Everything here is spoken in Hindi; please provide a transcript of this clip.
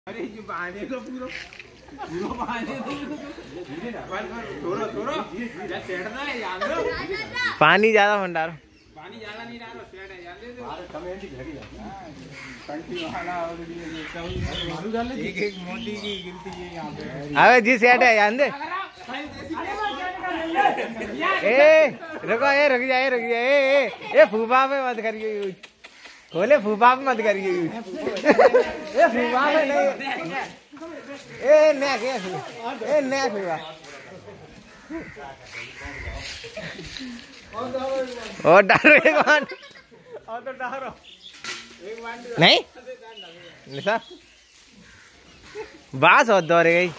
अरे जो बहाने को पूरा पूरा बहाने को थोड़ा थोड़ा सेड़ना है याद लो। पानी ज्यादा मत डालो। पानी ज्यादा नहीं डालो, सेड़ है याद ले। अरे कमेंट घड़ी टंकी वाला और ये मारू डाल ले। एक एक मोटी की गिनती है यहां पे। अबे जी सेट है याद दे। ए रुको, ए रुक जा, ए फूफा पे मत करिए यूज। खोले फूफा पे मत करिए यूज। ए फूफा पे नहीं, ए नेक हुआ। और डालो एक बार, और तो डालो नहीं निशा बास और दौड़े गई।